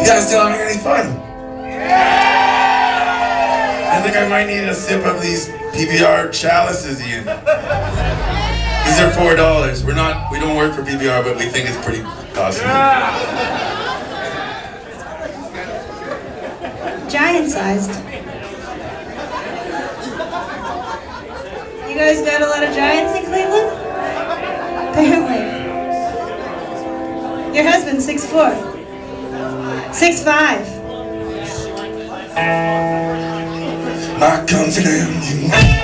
guys still having any fun? I think I might need a sip of these PBR chalices, Ian. These are $4. We don't work for PBR, but we think it's pretty awesome. Giant-sized. You guys got a lot of giants in Cleveland? Apparently. Your husband's 6'4". 6'5". My confidence, you